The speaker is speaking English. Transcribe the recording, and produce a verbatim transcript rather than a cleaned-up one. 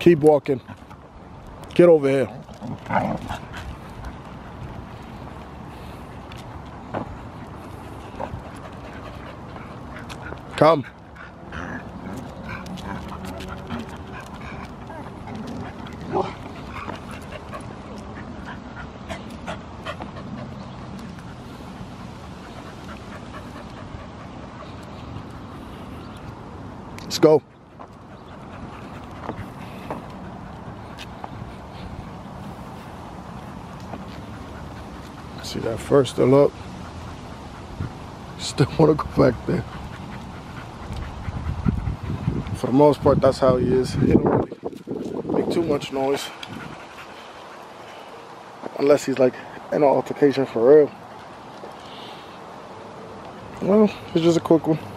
Keep walking. Get over here. Come. Let's go. See that first still up. Still want to go back there. For the most part, that's how he is. He don't really make too much noise. Unless he's like in an altercation for real. Well, it's just a quick one.